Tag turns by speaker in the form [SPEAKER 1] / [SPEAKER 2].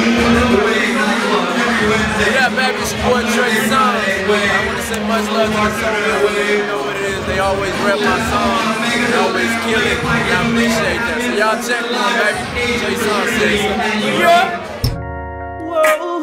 [SPEAKER 1] Yeah, baby, it's your boy Trey, Songz. I want to say much love to the Soreal Cru. You know what it is. They always rep my song. They always kill it. And I appreciate that. So y'all check me out, baby. Trey Songz says something. Yeah. Whoa.